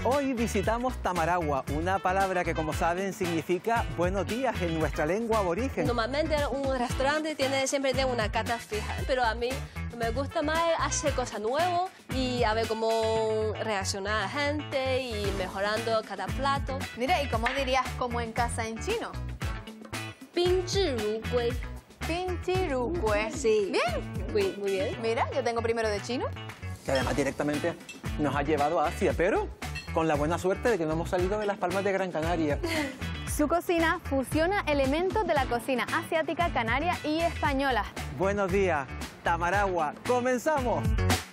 hoy visitamos Tamaragua, una palabra que, como saben, significa buenos días en nuestra lengua aborigen. Normalmente un restaurante siempre tiene una carta fija, pero a mí me gusta más hacer cosas nuevas y a ver cómo reacciona la gente y mejorando cada plato. Mira, ¿y cómo dirías como en casa en chino? 宾至如归. 宾至如归. Sí. Bien. Muy bien. Mira, yo tengo primero de chino. Que además directamente nos ha llevado a Asia, pero con la buena suerte de que no hemos salido de las Palmas de Gran Canaria. Su cocina fusiona elementos de la cocina asiática, canaria y española. Buenos días, Tamaragua. ¡Comenzamos!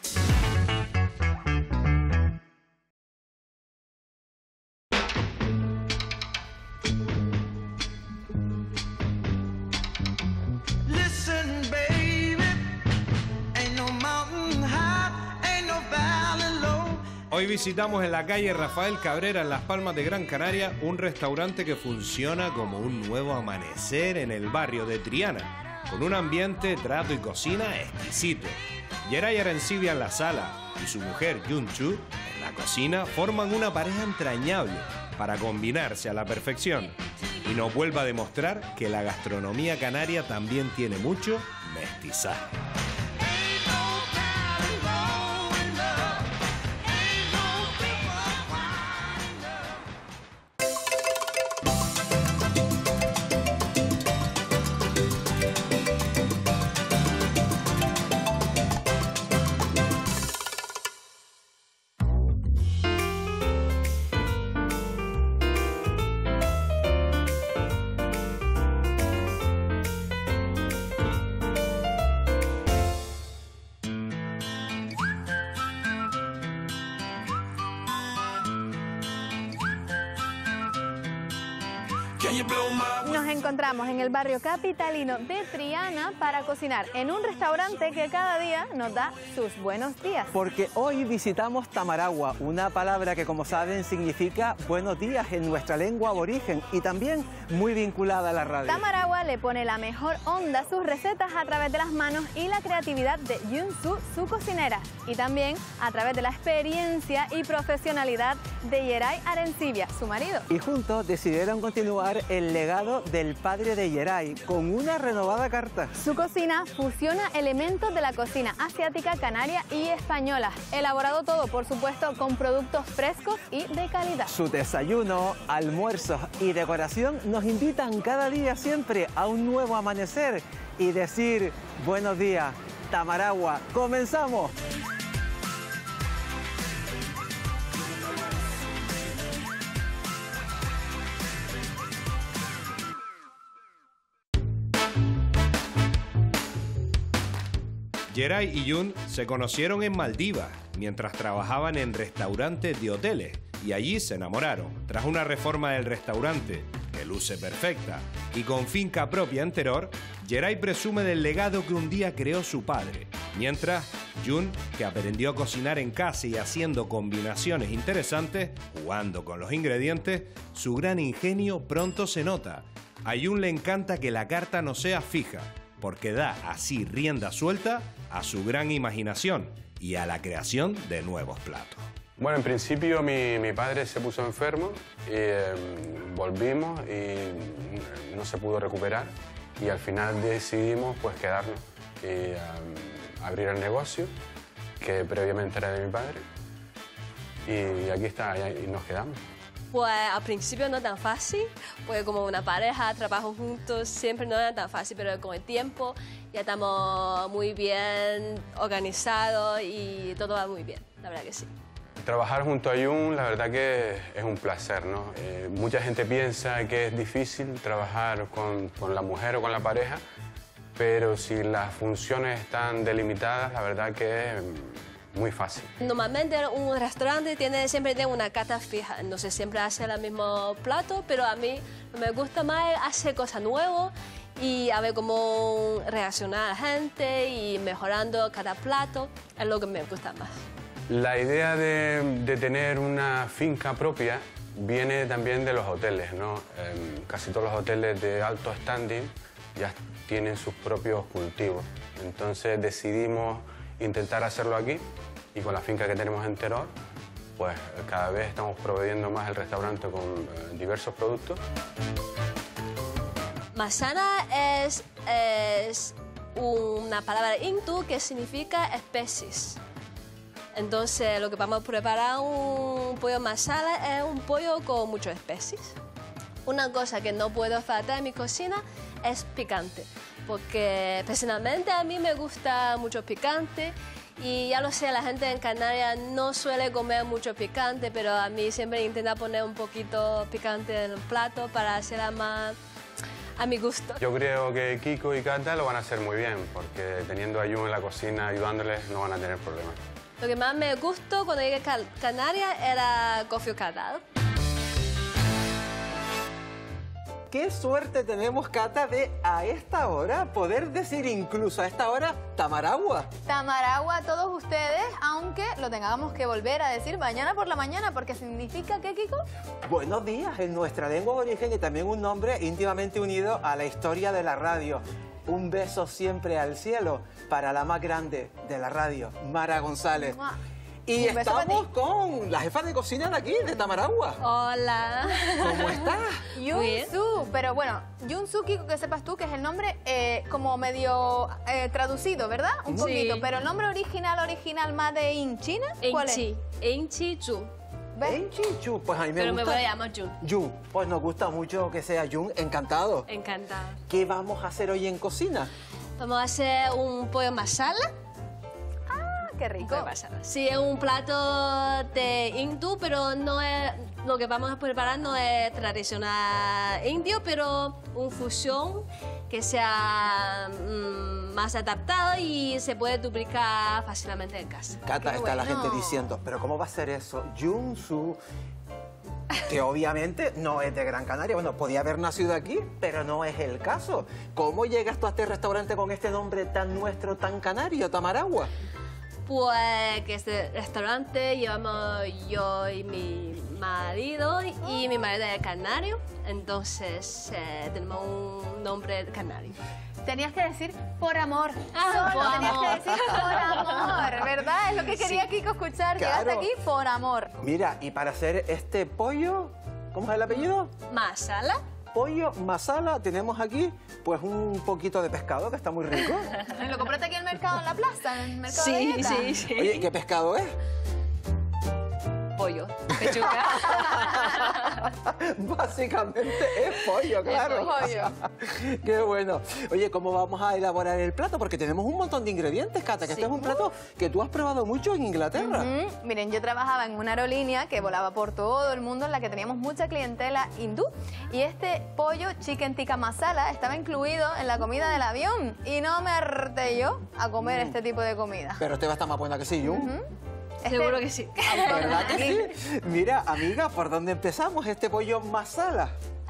Hoy visitamos en la calle Rafael Cabrera, en Las Palmas de Gran Canaria, un restaurante que funciona como un nuevo amanecer en el barrio de Triana, con un ambiente, trato y cocina exquisito. Yeray Arencibia en la sala y su mujer Yun Chu en la cocina forman una pareja entrañable para combinarse a la perfección y nos vuelve a demostrar que la gastronomía canaria también tiene mucho mestizaje. Nos encontramos en el barrio capitalino de Triana para cocinar en un restaurante que cada día nos da sus buenos días. Porque hoy visitamos Tamaragua, una palabra que, como saben, significa buenos días en nuestra lengua aborigen y también muy vinculada a la radio. Tamaragua le pone la mejor onda a sus recetas a través de las manos y la creatividad de Yun Su, su cocinera, y también a través de la experiencia y profesionalidad de Yeray Arencibia, su marido. Y juntos decidieron continuar el legado del padre de Yeray con una renovada carta. Su cocina fusiona elementos de la cocina asiática, canaria y española. Elaborado todo, por supuesto, con productos frescos y de calidad. Su desayuno, almuerzos y decoración nos invitan cada día siempre a un nuevo amanecer y decir buenos días, Tamaragua. ¡Comenzamos! Yeray y Yun se conocieron en Maldivas mientras trabajaban en restaurantes de hoteles y allí se enamoraron. Tras una reforma del restaurante que luce perfecta y con finca propia en Teror, Yeray presume del legado que un día creó su padre, mientras Yun, que aprendió a cocinar en casa y haciendo combinaciones interesantes, jugando con los ingredientes, su gran ingenio pronto se nota. A Yun le encanta que la carta no sea fija, porque da así rienda suelta a su gran imaginación y a la creación de nuevos platos. Bueno, en principio mi padre se puso enfermo y volvimos y no se pudo recuperar y al final decidimos pues quedarnos y abrir el negocio que previamente era de mi padre y aquí está y nos quedamos. Pues al principio no es tan fácil, porque como una pareja, trabajan juntos, siempre no es tan fácil, pero con el tiempo ya estamos muy bien organizados y todo va muy bien, la verdad que sí. Trabajar junto a Yun, la verdad que es un placer, ¿no? Mucha gente piensa que es difícil trabajar con la mujer o con la pareja, pero si las funciones están delimitadas, la verdad que es muy fácil. Normalmente un restaurante siempre tiene una carta fija, no sé, siempre hace el mismo plato, pero a mí me gusta más hacer cosas nuevas y a ver cómo reacciona la gente y mejorando cada plato, es lo que me gusta más. La idea de tener una finca propia viene también de los hoteles, ¿no? Casi todos los hoteles de alto standing ya tienen sus propios cultivos, entonces decidimos intentar hacerlo aquí y con la finca que tenemos en Teror, pues cada vez estamos proveyendo más el restaurante con diversos productos. Masala es una palabra hindú que significa especies. Entonces, lo que vamos a preparar un pollo masala es un pollo con muchas especies. Una cosa que no puedo faltar en mi cocina es picante, porque personalmente a mí me gusta mucho picante y ya lo sé, la gente en Canarias no suele comer mucho picante, pero a mí siempre intento poner un poquito picante en el plato para hacerla más a mi gusto. Yo creo que Kiko y Cata lo van a hacer muy bien, porque teniendo a Jun en la cocina ayudándoles no van a tener problemas. Lo que más me gustó cuando llegué a Canarias era coffee calado. Qué suerte tenemos, Cata, de a esta hora poder decir incluso a esta hora tamaragua. Tamaragua a todos ustedes, aunque lo tengamos que volver a decir mañana por la mañana, porque significa ¿qué, Kiko? Buenos días, en nuestra lengua de origen y también un nombre íntimamente unido a la historia de la radio. Un beso siempre al cielo para la más grande de la radio, Mara González. ¡Mua! Y Un beso para estamos ti. con la jefa de cocina de aquí, de Tamaragua. Hola. ¿Cómo estás? Yunsu, pero bueno, Yunsu, Kiko, que sepas tú que es el nombre como medio traducido, ¿verdad? Un Sí. poquito, pero el nombre original Made in China, ¿cuál es? Enchi Chu. ¿Ves? Enchichu, pues a mí me Pero me gusta. voy a llamar Jun. Jun, pues nos gusta mucho que sea Jun, encantado. Encantada. ¿Qué vamos a hacer hoy en cocina? Vamos a hacer un pollo masala. Ah, qué rico. Pollo masala. Sí, es un plato de hindú, pero no es lo que vamos a preparar no es tradicional indio, pero un fusión que sea más adaptado y se puede duplicar fácilmente en casa. Cata, Qué está la bueno. gente diciendo, pero ¿cómo va a ser eso? Junsu, que obviamente no es de Gran Canaria. Bueno, podía haber nacido aquí, pero no es el caso. ¿Cómo llegas tú a este restaurante con este nombre tan nuestro, tan canario, Tamaragua? Pues que este restaurante llevamos yo y mi marido, y mi marido es canario, entonces tenemos un nombre canario. Tenías que decir por amor. Ah, Solo por tenías amor. que decir por amor, ¿verdad? Es lo que quería Kiko escuchar. Claro. Llegaste aquí por amor. Mira, y para hacer este pollo, ¿cómo es el apellido? Masala. Pollo masala, tenemos aquí pues un poquito de pescado que está muy rico. ¿Lo compraste aquí en el mercado, en la plaza, en el mercado de Sí, Gueta? sí, sí. Oye, ¿qué pescado es? Pollo, pechuga. Básicamente es pollo, claro. pollo. Qué bueno. Oye, ¿cómo vamos a elaborar el plato? Porque tenemos un montón de ingredientes, Cata, que este es un plato que tú has probado mucho en Inglaterra. Miren, yo trabajaba en una aerolínea que volaba por todo el mundo en la que teníamos mucha clientela hindú y este pollo chicken tikka masala estaba incluido en la comida del avión y no me harté yo a comer este tipo de comida. Pero este va a estar más buena que sí, Jun. Seguro que sí. ¿Verdad que sí? Mira, amiga, ¿por dónde empezamos este pollo masala?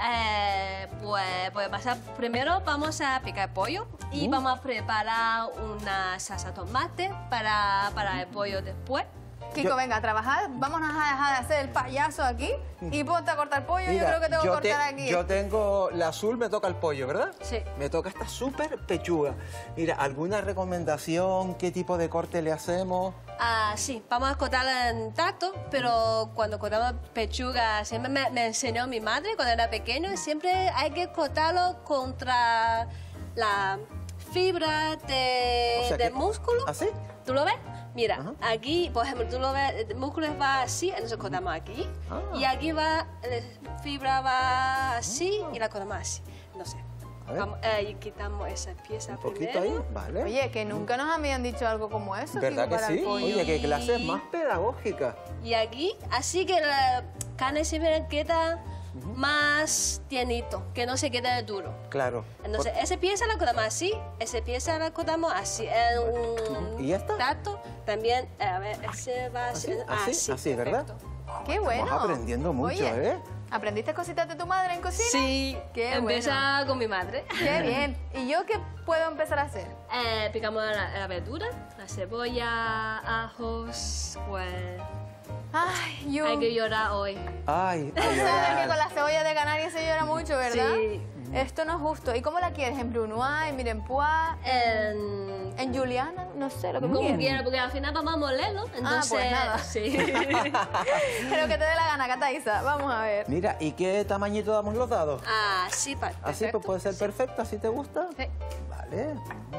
Pues pasar, primero vamos a picar el pollo y vamos a preparar una salsa tomate para el pollo después. Kiko, venga, a trabajar. Vamos a dejar de hacer el payaso aquí y ponte a cortar pollo. Mira, yo creo que tengo que yo cortar aquí. Yo tengo la azul, me toca el pollo, ¿verdad? Sí. Me toca esta súper pechuga. Mira, ¿alguna recomendación? ¿Qué tipo de corte le hacemos? Sí, vamos a cortarla en tacto, pero cuando cortamos pechuga, siempre me enseñó mi madre cuando era pequeño, y siempre hay que cortarlo contra la fibra O sea del que- músculo. ¿Así? ¿Tú lo ves? Mira, Ajá. aquí, por ejemplo, tú lo ves, el músculo va así, entonces cortamos aquí, Ah. y aquí va, la fibra va así y la cortamos así. No sé. A ver. Y quitamos esa pieza Un poquito primero. ahí, ¿vale? Oye, que nunca nos habían dicho algo como eso, ¿Verdad Kiko, que para sí? el pollo. Oye, qué clase más pedagógica. Y aquí, así que la carne siempre queda más tiernito, que no se quede duro. Claro. Entonces, esa pieza la cortamos así, esa pieza la cortamos así. En un ¿Y esta? plato también, a ver, ese va Así, así. así, ¿verdad? perfecto. Qué bueno. Estamos aprendiendo mucho, Oye, ¿eh? ¿aprendiste cositas de tu madre en cocina? Sí, Qué empieza con mi madre. Qué bien. ¿Y yo qué puedo empezar a hacer? Picamos la verdura, la cebolla, ajos, pues Ay, yo... hay que llorar hoy. Ay, ay, Sabes que ay. con la cebolla de Canarias se llora mucho, ¿verdad? Sí, Esto no es justo. ¿Y cómo la quieres? ¿En Brunoise, en Mirepoix, en Juliana? No sé, lo que Como quieras. quiera, porque al final vamos a molerlo, entonces... pues nada. Sí. Pero que te dé la gana, Cataísa. Vamos a ver. Mira, ¿y qué tamañito damos los dados? Así, perfecto. Así pues puede ser Sí. perfecto, ¿así te gusta? Sí. Vale.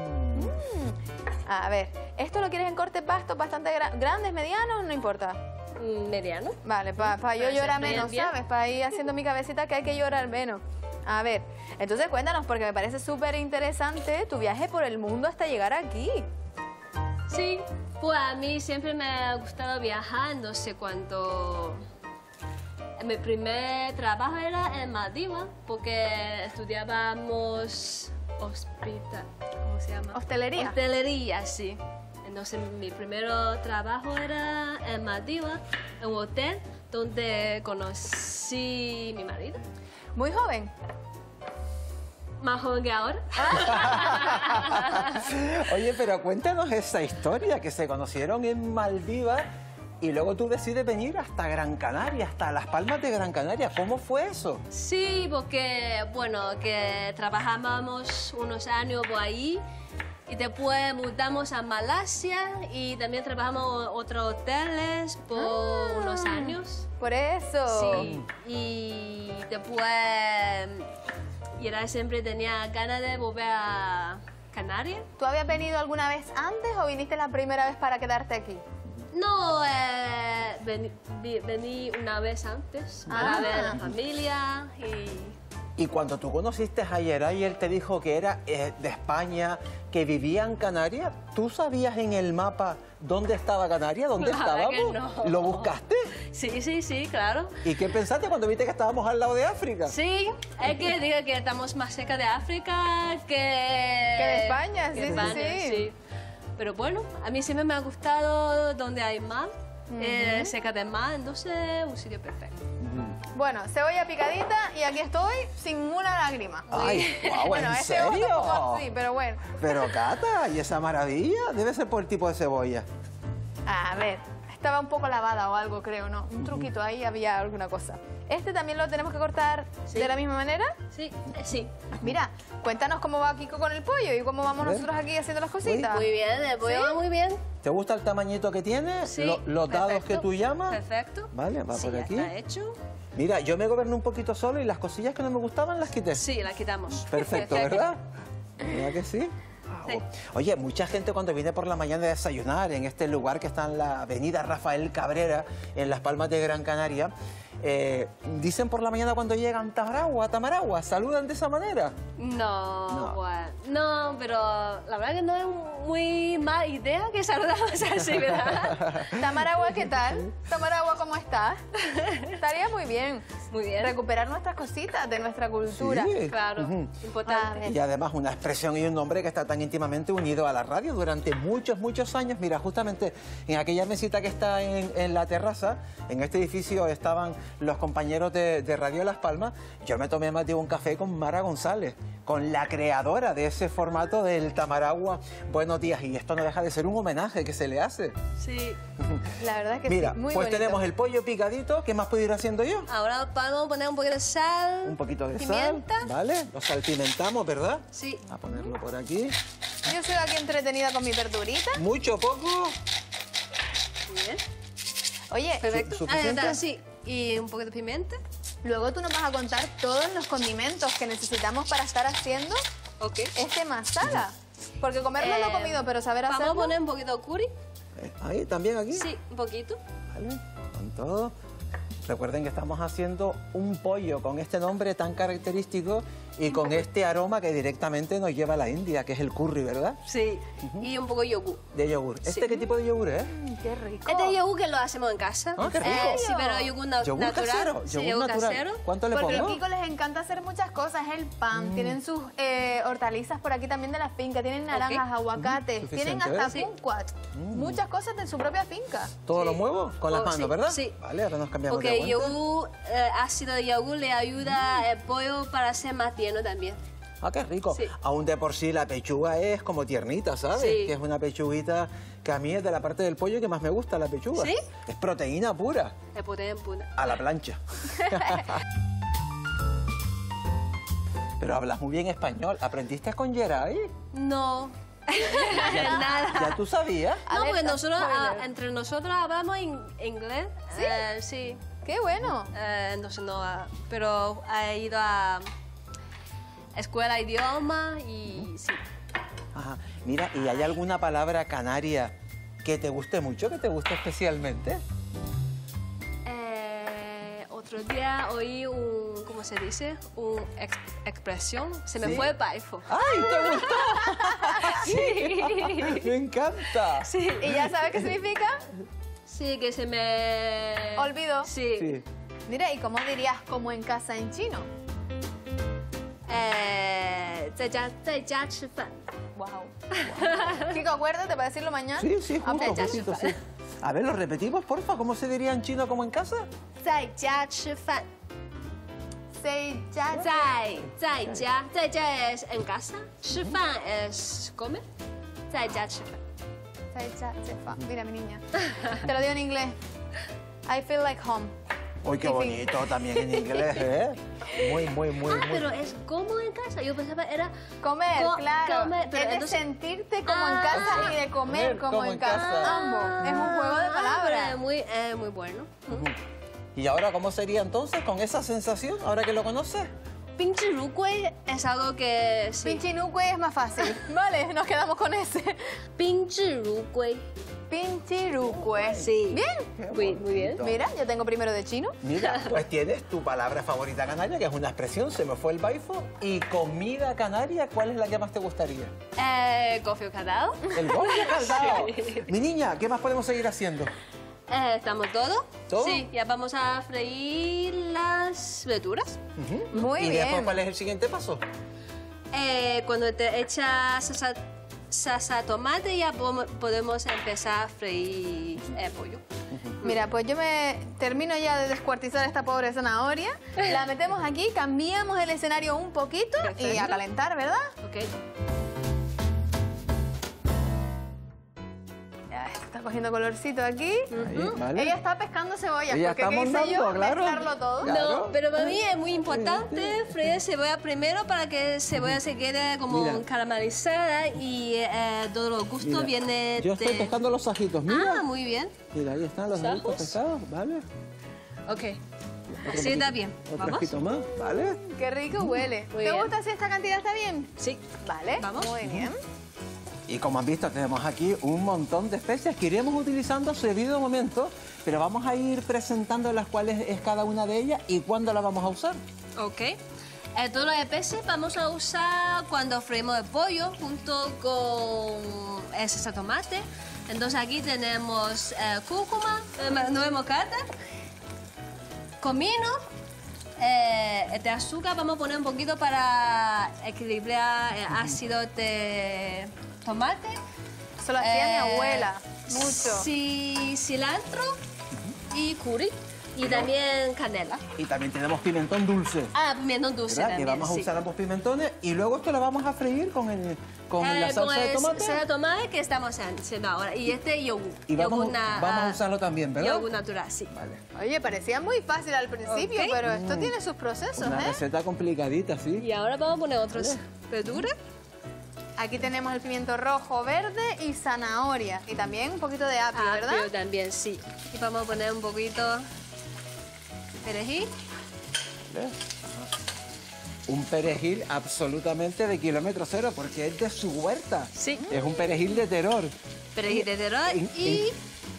A ver, ¿esto lo quieres en cortes bastos bastante grandes, medianos? No importa. Mediano. Vale, para yo Parece llorar bien, menos, bien. ¿sabes? Para ir haciendo mi cabecita que hay que llorar menos. A ver, entonces cuéntanos, porque me parece súper interesante tu viaje por el mundo hasta llegar aquí. Sí, pues a mí siempre me ha gustado viajar, no sé cuánto... Mi primer trabajo era en Maldivas, porque estudiábamos hospital, ¿cómo se llama? ¿Hostelería? Hostelería, sí. Entonces mi primer trabajo era en Maldivas, en un hotel donde conocí a mi marido, Muy joven. más joven que ahora. Oye, pero cuéntanos esa historia, que se conocieron en Maldivas y luego tú decides venir hasta Gran Canaria, hasta Las Palmas de Gran Canaria. ¿Cómo fue eso? Sí, porque, bueno, que trabajábamos unos años por ahí y después mudamos a Malasia y también trabajamos en otros hoteles por unos años. Por eso. Sí, y después Yeray siempre tenía ganas de volver a Canarias. ¿Tú habías venido alguna vez antes o viniste la primera vez para quedarte aquí? No, vení una vez antes para ver a la familia y... Y cuando tú conociste a Yeray, él te dijo que era de España, que vivía en Canarias, ¿tú sabías en el mapa dónde estaba Canarias? ¿Dónde La verdad estábamos? que no. ¿Lo buscaste? Sí, claro. ¿Y qué pensaste cuando viste que estábamos al lado de África? Sí, es que diga que estamos más cerca de África que de España, que sí, de sí, España, sí. Pero bueno, a mí siempre me ha gustado donde hay mar, cerca del mar, entonces un sitio perfecto. Bueno, cebolla picadita y aquí estoy sin una lágrima. Ay, guau, Bueno, ¿en ese otro serio? poco así, pero bueno. Pero Cata, ¿y esa maravilla? Debe ser por el tipo de cebolla. A ver, estaba un poco lavada o algo, creo, ¿no? Un truquito ahí, había alguna cosa. ¿Este también lo tenemos que cortar Sí. de la misma manera? Sí, sí. Mira, cuéntanos cómo va Kiko con el pollo y cómo vamos A ver. nosotros aquí haciendo las cositas. Muy bien, el pollo va muy bien. ¿Te gusta el tamañito que tiene? Sí, Los dados perfecto, que tú llamas. Perfecto. Vale, va Sí, por ya aquí. está hecho. Mira, yo me goberné un poquito solo y las cosillas que no me gustaban las quité. Sí, la quitamos. Perfecto, ¿verdad? ¿Verdad que sí? Sí. Oye, mucha gente cuando viene por la mañana a desayunar en este lugar que está en la avenida Rafael Cabrera, en Las Palmas de Gran Canaria, dicen por la mañana cuando llegan Tamaragua, saludan de esa manera. No, bueno, no, pero la verdad que no es muy mala idea que saludamos así, ¿verdad? Tamaragua, ¿qué tal? Tamaragua, ¿cómo estás? Estaría muy bien. Muy bien. Recuperar nuestras cositas de nuestra cultura. Sí. Claro, Ujú. importante. Y además una expresión y un nombre que está tan íntimamente unido a la radio durante muchos años. Mira, justamente en aquella mesita que está en la terraza, en este edificio estaban los compañeros de Radio Las Palmas. Yo me tomé más de un café con Mara González, con la creadora de ese formato del Tamaragua Buenos Días. Y esto no deja de ser un homenaje que se le hace. Sí. La verdad es que Mira, sí, muy pues bonito. tenemos el pollo picadito. ¿Qué más puedo ir haciendo yo? Ahora vamos a poner un poquito de sal. Un poquito de pimienta. sal, ¿vale? Lo salpimentamos, ¿verdad? Sí. A ponerlo por aquí. Yo soy aquí entretenida con mi verdurita. Mucho, poco. Muy bien. Oye, Perfecto. ¿Suficiente? Está, sí. Y un poquito de pimienta. luego tú nos vas a contar todos los condimentos que necesitamos para estar haciendo Ok. este masala. Porque comerlo lo he comido, pero saber Vamos hacerlo... a poner un poquito de curry. Ahí, también aquí. Sí, un poquito. Vale, con todo. Recuerden que estamos haciendo un pollo con este nombre tan característico y con este aroma que directamente nos lleva a la India, que es el curry, ¿verdad? Sí. Y un poco de yogur. De yogur. ¿Este Sí. qué tipo de yogur es? ¡Qué rico! Este yogur que lo hacemos en casa. Ah, qué rico. Sí, pero yogur Yogur natural. casero, Sí, yogur natural. casero. ¿Cuánto le Porque a pongo? Kiko les encanta hacer muchas cosas, el pan, tienen sus hortalizas por aquí también de la finca, tienen naranjas, aguacates, tienen suficiente, hasta ¿eh? kumquat, muchas cosas de su propia finca. ¿Todo lo Sí. muevo? Con las Oh, manos, sí, ¿verdad? sí. Vale, ahora nos cambiamos Porque de el aguante. yogur, ácido de yogur le ayuda al pollo para ser más tierno también. Ah, qué rico. Sí. Aún de por sí la pechuga es como tiernita, ¿sabes? Sí. Que es una pechuguita que a mí es de la parte del pollo que más me gusta, la pechuga. ¿Sí? Es proteína pura, El poder en puna. a la plancha. Pero hablas muy bien español. ¿Aprendiste con Geray? No, nada. ¿Ya tú sabías? No, porque Alerta, nosotros, spoiler. entre nosotros hablamos inglés. ¿Sí? Sí. ¡Qué bueno! Entonces no, pero he ido a escuela de idioma y sí. Ajá. Mira, ¿y hay alguna palabra canaria que te guste mucho, que te guste especialmente? Otro día oí un, ¿cómo se dice? Una expresión. Se me ¿Sí? fue el baifo. ¡Ay, te gustó! Sí. ¡Me encanta! Sí. ¿Y ya sabes qué significa? Sí, que se me... Olvidó. Sí. Sí. Mira, ¿y cómo dirías como en casa en chino? 在家吃饭. Wow. Kiko, acuérdate para decirlo mañana. Sí, sí, justo, Aprende a justito, chupar. sí. A ver, lo repetimos, porfa. ¿Cómo se diría en chino como en casa? 在家吃饭. Say ya. 在家 es en casa, 吃饭 es comer, 在家吃饭. Say ya, chefa. Mira, mi niña. Te lo digo en inglés. I feel like home. Uy, qué Difícil. bonito también en inglés, ¿eh? Muy, muy. Pero es como en casa. Yo pensaba era Comer, claro. comer, pero es de entonces- sentirte como en casa y de comer como en casa. Ambos. Es un juego de pero palabras. es muy bueno. ¿Y ahora cómo sería entonces con esa sensación, ahora que lo conoces? 宾至如归 es algo que sí. Pinchinuque es más fácil. Vale, nos quedamos con ese. 宾至如归. Pinchiruque. Sí. Bien. Muy bien. Mira, yo tengo primero de chino. Mira, pues tienes tu palabra favorita canaria, que es una expresión, se me fue el baifo. Y comida canaria, ¿cuál es la que más te gustaría? Gofio calado. El gofio caldado. Mi niña, ¿qué más podemos seguir haciendo? ¿Estamos todo? ¿Todo? Sí, ya vamos a freír las verduras. Muy ¿Y bien. después cuál es el siguiente paso? Cuando te echas salsa tomate ya podemos empezar a freír el pollo. Mira, pues yo me termino ya de descuartizar esta pobre zanahoria. La metemos aquí, cambiamos el escenario un poquito y Perfecto. a calentar, ¿verdad? Ok. Ya está cogiendo colorcito aquí. Ahí, ¿vale? Ella está pescando cebollas, Ella porque está ¿qué hice montando, yo? claro. Mezclarlo todo. Claro. No, pero para mí es muy importante freír cebolla primero para que cebolla se quede como Mira. caramelizada y todo lo gusto Mira, viene yo estoy pescando los ajitos, mira. Ah, muy bien. Mira, ahí están los ¿Los ajitos ajos? pescados, ¿vale? Ok. Así está bien. Otro ¿Vamos? ajito más, ¿vale? Qué rico huele. Muy ¿Te bien. gusta si esta cantidad está bien? Sí. Vale. Vamos. Muy bien. Y como han visto, tenemos aquí un montón de especias que iremos utilizando a su debido momento, pero vamos a ir presentando las cuales es cada una de ellas y cuándo las vamos a usar. Ok. Todos los especies vamos a usar cuando freímos el pollo junto con el salsa tomate. Entonces aquí tenemos cúrcuma, nuez moscata, comino, de azúcar. Vamos a poner un poquito para equilibrar el ácido de tomate. Eso lo hacía mi abuela. Mucho. Sí, cilantro y curry. Y también canela. Y también tenemos pimentón dulce, Ah, pimentón dulce ¿verdad? también, Que vamos a sí. usar ambos pimentones y luego esto lo vamos a freír con la salsa de tomate. Salsa de tomate que estamos haciendo ahora. Y este yogur. Y vamos, Yogur vamos a usarlo también, ¿verdad? Yogur natural, sí. Vale. Oye, parecía muy fácil al principio, Ok. pero esto tiene sus procesos, Una ¿eh? receta complicadita, sí. Y ahora vamos a poner otras verduras. Aquí tenemos el pimiento rojo, verde y zanahoria. Y también un poquito de apio, ¿verdad? Apio también, sí. Y vamos a poner un poquito perejil. ¿Ves? Ajá. Un perejil absolutamente de kilómetro cero porque es de su huerta. Sí. Es un perejil de terror. Perejil de terror En- y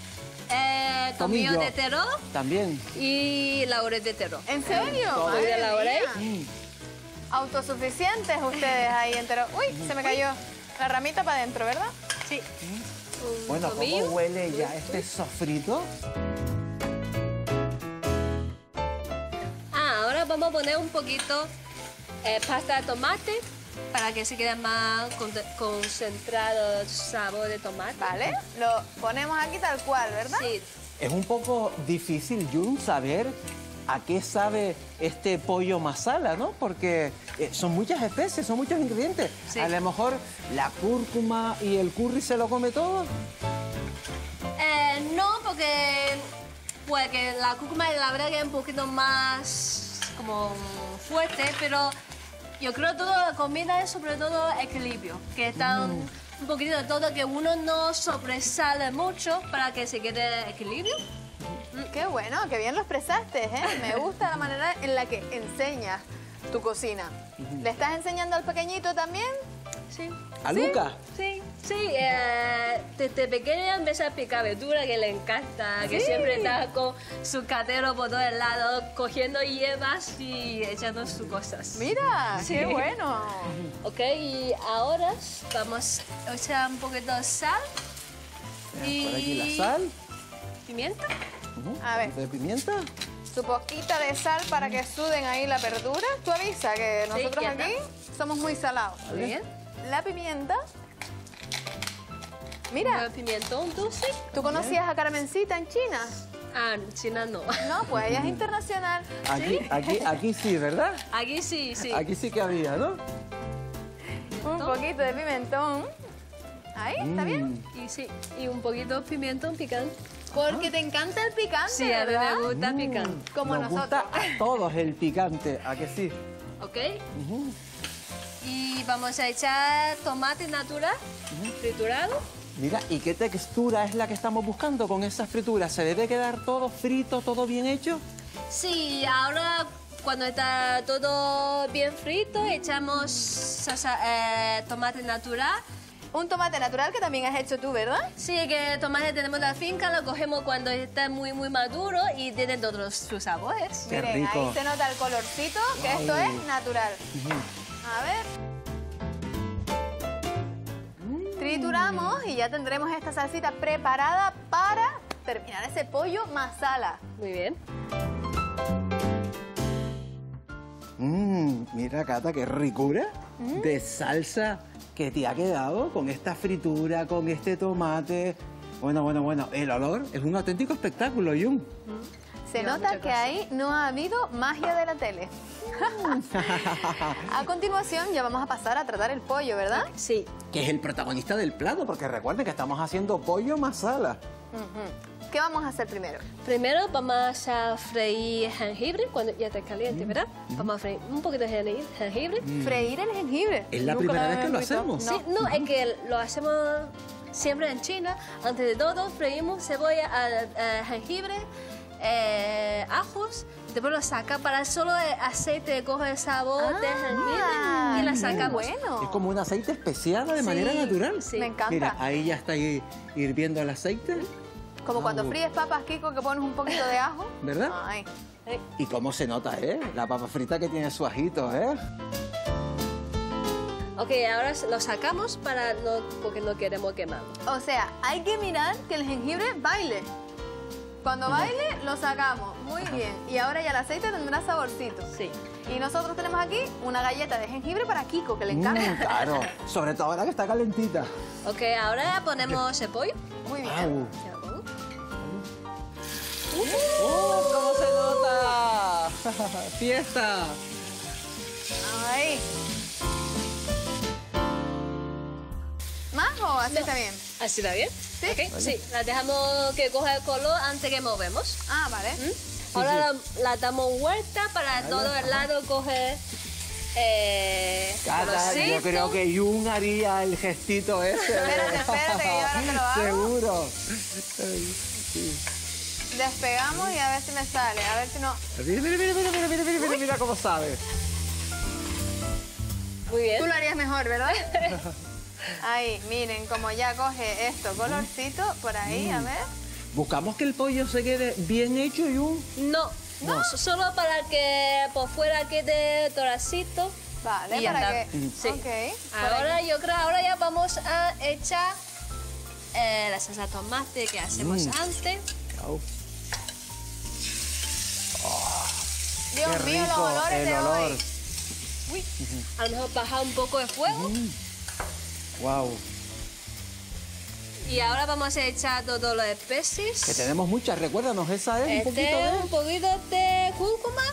tomillo tomillo. de terror También. y laurel de terror. ¿En serio? Todo. Madre ¿De laurel? mía. Autosuficientes ustedes ahí enteros. Uy, se me cayó la ramita para adentro, ¿verdad? Sí. Un Bueno, ¿cómo tomillo. huele ya este sofrito? Ahora vamos a poner un poquito pasta de tomate para que se quede más concentrado el sabor de tomate. Vale, lo ponemos aquí tal cual, ¿verdad? Sí. Es un poco difícil, Jun, saber a qué sabe este pollo masala, ¿no? Porque son muchas especies, son muchos ingredientes. Sí. A lo mejor la cúrcuma y el curry se lo come todo. No, porque pues que la cúrcuma la verdad que es un poquito más como fuerte, pero Yo creo que todo la comida es sobre todo equilibrio, que está un poquito de todo, que uno no sobresale mucho para que se quede equilibrio. Qué bueno, qué bien lo expresaste, ¿eh? Me gusta la manera en la que enseñas tu cocina. ¿Le estás enseñando al pequeñito también? Sí. ¿A Luca? Sí, desde pequeña empecé a picar verdura, que le encanta, que siempre está con su catero por todo el lado, cogiendo hierbas y echando sus cosas. Mira, qué bueno. Ok, y ahora vamos a echar un poquito de sal y Por aquí la sal. pimienta. A ver. ¿De pimienta? Su poquita de sal para que suden ahí la verdura. Tú avisa que nosotros ya aquí somos muy salados. Muy bien. La pimienta. Un Mira, pimentón dulce. ¿tú conocías a Carmencita en China? Ah, China no. No, pues ella es internacional. Aquí sí, ¿verdad? Aquí sí, sí. Aquí sí que había, ¿no? Un poquito de pimentón. Ahí, ¿está bien? Y sí, y un poquito de pimentón picante. Porque te encanta el picante, Sí, a mí ¿verdad? me gusta picante. Como Nos nosotros. gusta a todos el picante, ¿a que sí? ¿Ok? Y vamos a echar tomate natural, triturado. Mira, ¿y qué textura es la que estamos buscando con esas frituras? ¿Se debe quedar todo frito, todo bien hecho? Sí, ahora cuando está todo bien frito, echamos tomate natural. Un tomate natural que también has hecho tú, ¿verdad? Sí, que el tomate tenemos de la finca, lo cogemos cuando está muy maduro y tiene todos sus sabores. Qué Miren, rico. ahí se nota el colorcito, que esto es natural. A ver. Trituramos y ya tendremos esta salsita preparada para terminar ese pollo masala. Muy bien. Mira, Cata, qué ricura de salsa que te ha quedado con esta fritura, con este tomate. Bueno, el olor es un auténtico espectáculo, Jun. Se nota que ahí no ha habido magia de la tele. A continuación ya vamos a pasar a tratar el pollo, ¿verdad? Sí. Que es el protagonista del plato, porque recuerden que estamos haciendo pollo masala. ¿Qué vamos a hacer primero? Primero vamos a freír jengibre cuando ya está caliente, ¿verdad? Vamos a freír un poquito de jengibre. Freír el jengibre. Es la Nunca primera me vez que lo habían visto. hacemos. Sí, no, es que lo hacemos siempre en China. Antes de todo, freímos cebolla, jengibre, ajos. Después lo saca para solo el aceite coge el sabor de jengibre y la sacamos. Bueno. Es como un aceite especial de manera natural. sí. Me encanta. Mira, ahí ya está ahí hirviendo el aceite, Como cuando fríes papas, Kiko, que pones un poquito de ajo. ¿verdad? Ay. Y cómo se nota, ¿eh? La papa frita que tiene su ajito, ¿eh? Ok, ahora lo sacamos porque no queremos quemarlo. O sea, hay que mirar que el jengibre baile. Cuando baile, lo sacamos. Muy bien. Y ahora ya el aceite tendrá saborcito. Sí. Y nosotros tenemos aquí una galleta de jengibre para Kiko, que le encanta. Claro, sobre todo ahora que está calentita. Ok, ahora ponemos el pollo. Muy bien. ¡Au! Ya lo pongo. ¡Oh, cómo se nota! ¡Fiesta! Ay. ¿Más o así está bien? ¿Así está bien? Sí. Ok, sí, la dejamos que coja el color antes que movemos. Ah, vale. Ahora la damos vuelta para todo el lado coger Cata, yo colorcito. creo que Jun haría el gestito ese. Espérate, que yo ahora te lo hago. Seguro. Despegamos y a ver si me sale. A ver si no... Mira cómo sabe. Muy bien. Tú lo harías mejor, ¿verdad? Ahí, miren, como ya coge esto, colorcito, por ahí, a ver. Buscamos que el pollo se quede bien hecho, Jun. No, solo para que por fuera quede doracito. Vale, Y ya para está. que... Sí. Ok. Ahora yo creo, ahora ya vamos a echar la salsa de tomate que hacemos antes. Au. Dios Qué mío, los rico olores el de olor. hoy. Uy, a lo mejor bajar un poco el fuego. Wow. Y ahora vamos a echar todas las especies. Que tenemos muchas, recuérdanos, esa es un poquito de... Un poquito de cúrcuma,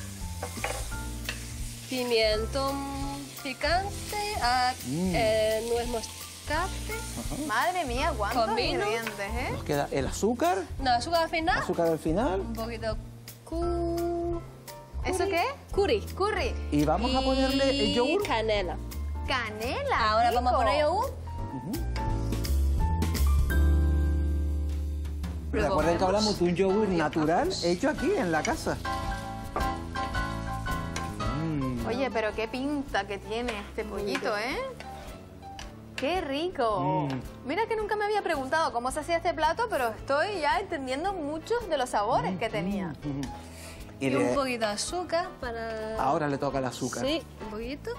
pimiento picante, nuez moscate, Madre mía, cuántos Comino. ingredientes, ¿eh? Nos queda el azúcar, no, azúcar al final, azúcar al final. un poquito ¿Eso qué? Curry. Curry. Y vamos a ponerle el yogur. Canela. Canela. Ahora rico. vamos a poner yogur. Recuerden que hablamos de un yogur natural hecho aquí en la casa. Oye, pero qué pinta que tiene este pollito, ¿eh? ¡Qué rico! Mira que nunca me había preguntado cómo se hacía este plato, pero estoy ya entendiendo muchos de los sabores que tenía. Y un poquito de azúcar para... Ahora le toca el azúcar. Sí, un poquito.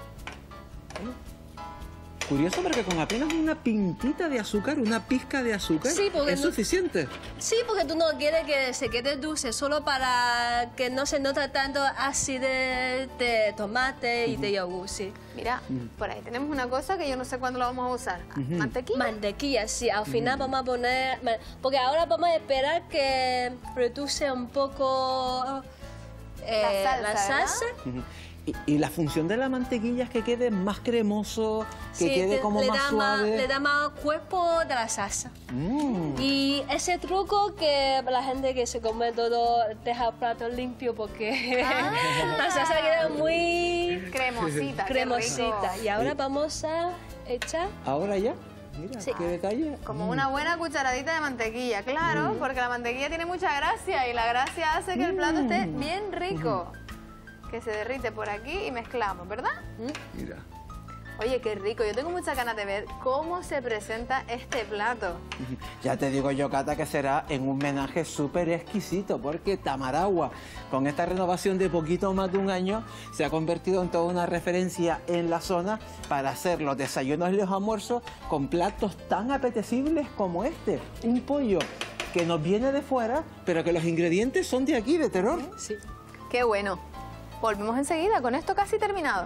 Curioso porque con apenas una pintita de azúcar, una pizca de azúcar, Sí, porque es no- suficiente. Sí, porque tú no quieres que se quede dulce, solo para que no se nota tanto acidez de tomate y de yogur, sí. Mira, por ahí tenemos una cosa que yo no sé cuándo la vamos a usar. ¿Mantequilla? Mantequilla, sí. Al final vamos a poner... Porque ahora vamos a esperar que reduce un poco La salsa, Y la función de la mantequilla es que quede más cremoso, que Sí, quede como le más da suave. le da más cuerpo de la salsa. Mm. Y ese truco que la gente que se come todo deja el plato limpio porque la salsa queda muy Cremosita. qué cremosita. rico. Y ahora vamos a echar... Ahora ya, mira, Sí. qué detalle. Como una buena cucharadita de mantequilla, claro, porque la mantequilla tiene mucha gracia y la gracia hace que el plato esté bien rico. Que se derrite por aquí y mezclamos, ¿verdad? Mira. Oye, qué rico. Yo tengo muchas ganas de ver cómo se presenta este plato. Ya te digo yo, Cata, que será en un menaje súper exquisito, porque Tamaragua, con esta renovación de poquito más de un año, se ha convertido en toda una referencia en la zona para hacer los desayunos y los almuerzos con platos tan apetecibles como este. Un pollo que nos viene de fuera, pero que los ingredientes son de aquí, de Teror. Sí. Qué bueno. Volvemos enseguida con esto casi terminado.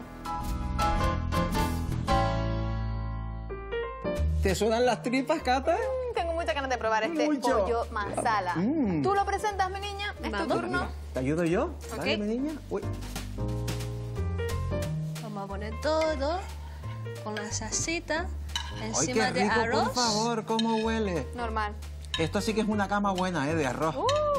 ¿Te suenan las tripas, Cata? Tengo muchas ganas de probar este Mucho. pollo masala. Mm. ¿Tú lo presentas, mi niña? ¿Es tu Vamos. turno? ¿Te ayudo yo? Ok. ¿Vale, mi niña? Uy. Vamos a poner todo con la salsita ¡Ay, encima qué de rico, arroz. por favor! ¿Cómo huele? Normal. Esto sí que es una cama buena, de arroz.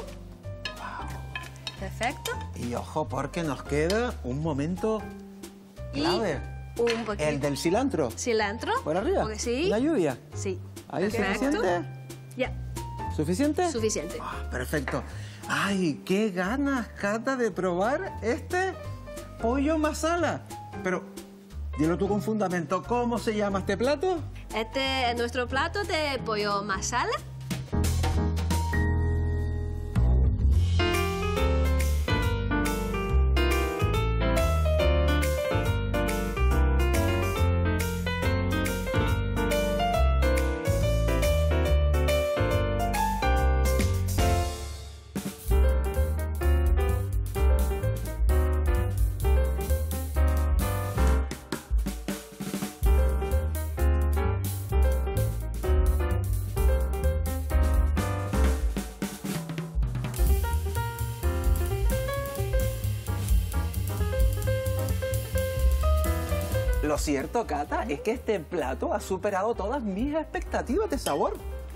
Perfecto. Y ojo, porque nos queda un momento clave. Y un poquito El del cilantro. cilantro. ¿Por arriba? Porque sí. ¿La lluvia? Sí. ¿Ahí Perfecto. suficiente? Ya, ¿Suficiente? suficiente. Ah, perfecto. ¡Ay, qué ganas, Cata, de probar este pollo masala! Pero, dilo tú con fundamento, ¿cómo se llama este plato? Este es nuestro plato de pollo masala. Lo cierto, Cata, es que este plato ha superado todas mis expectativas de sabor.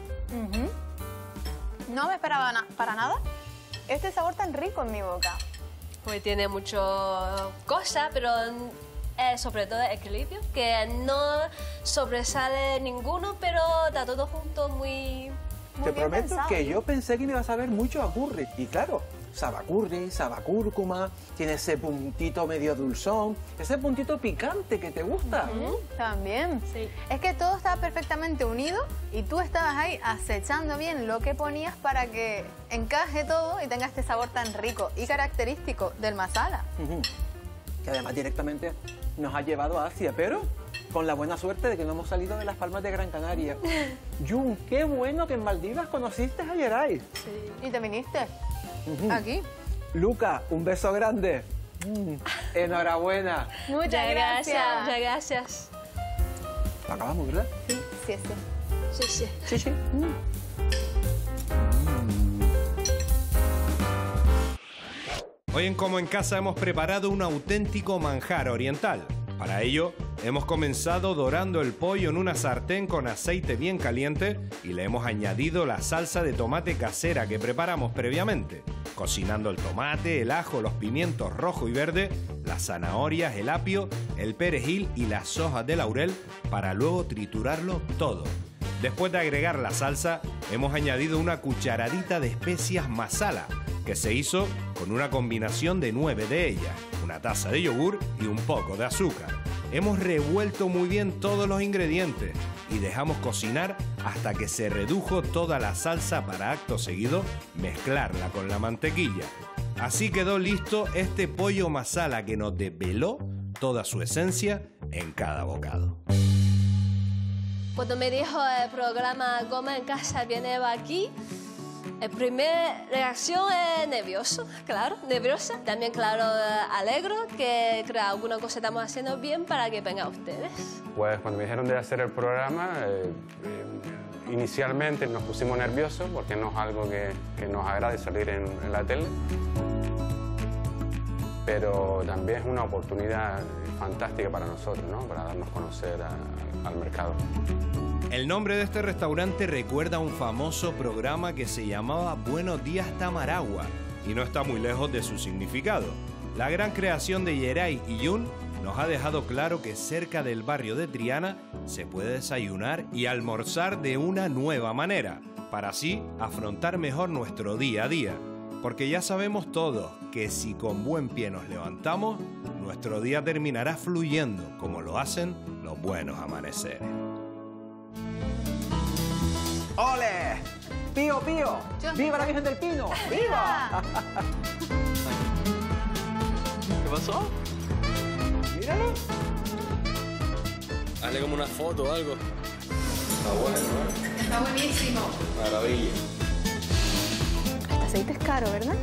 No me esperaba para nada este sabor tan rico en mi boca. Pues tiene mucho cosa, pero sobre todo equilibrio, que no sobresale ninguno, pero está todo junto muy... Te bien prometo pensado, que ¿eh? yo pensé que me iba a saber mucho a curry. Y claro, sabe a curry, sabe a cúrcuma, tiene ese puntito medio dulzón, ese puntito picante que te gusta. También. Sí. Es que todo estaba perfectamente unido y tú estabas ahí acechando bien lo que ponías para que encaje todo y tenga este sabor tan rico y característico del masala. Ujú. Que además directamente nos ha llevado a Asia, pero con la buena suerte de que no hemos salido de las Palmas de Gran Canaria. Jun, qué bueno que en Maldivas conociste a Yeray. Y te viniste aquí. Luca, un beso grande. Enhorabuena. Muchas gracias. Muchas gracias. Lo acabamos, ¿verdad? Sí, sí. Sí, sí. Sí, sí. Hoy en Como en Casa hemos preparado un auténtico manjar oriental. Para ello, hemos comenzado dorando el pollo en una sartén con aceite bien caliente y le hemos añadido la salsa de tomate casera que preparamos previamente, cocinando el tomate, el ajo, los pimientos rojo y verde, las zanahorias, el apio, el perejil y las hojas de laurel para luego triturarlo todo. Después de agregar la salsa, hemos añadido una cucharadita de especias masala, que se hizo con una combinación de 9 de ellas, una taza de yogur y un poco de azúcar. Hemos revuelto muy bien todos los ingredientes y dejamos cocinar hasta que se redujo toda la salsa para acto seguido mezclarla con la mantequilla. Así quedó listo este pollo masala que nos desveló toda su esencia en cada bocado. Cuando me dijo el programa Come en Casa viene aquí, la primera reacción es nervioso, claro, nerviosa. También, claro, alegro que creo alguna cosa estamos haciendo bien para que vengan ustedes. Pues cuando me dijeron de hacer el programa, inicialmente nos pusimos nerviosos porque no es algo que nos agrade salir en la tele. Pero también es una oportunidad fantástica para nosotros, ¿no? Para darnos a conocer al mercado. El nombre de este restaurante recuerda a un famoso programa que se llamaba Buenos Días Tamaragua y no está muy lejos de su significado. La gran creación de Yeray y Yun nos ha dejado claro que cerca del barrio de Triana se puede desayunar y almorzar de una nueva manera, para así afrontar mejor nuestro día a día. Porque ya sabemos todos que si con buen pie nos levantamos, nuestro día terminará fluyendo como lo hacen los buenos amaneceres. ¡Ole! ¡Pío, pío! ¡Viva la Virgen del Pino! ¡Viva! ¿Qué pasó? Míralo. Hazle como una foto o algo. Está bueno, ¿eh? Está buenísimo. Maravilla. Este aceite es caro, ¿verdad?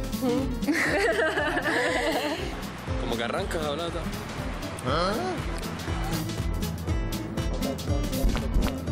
Como que arrancas a hablar.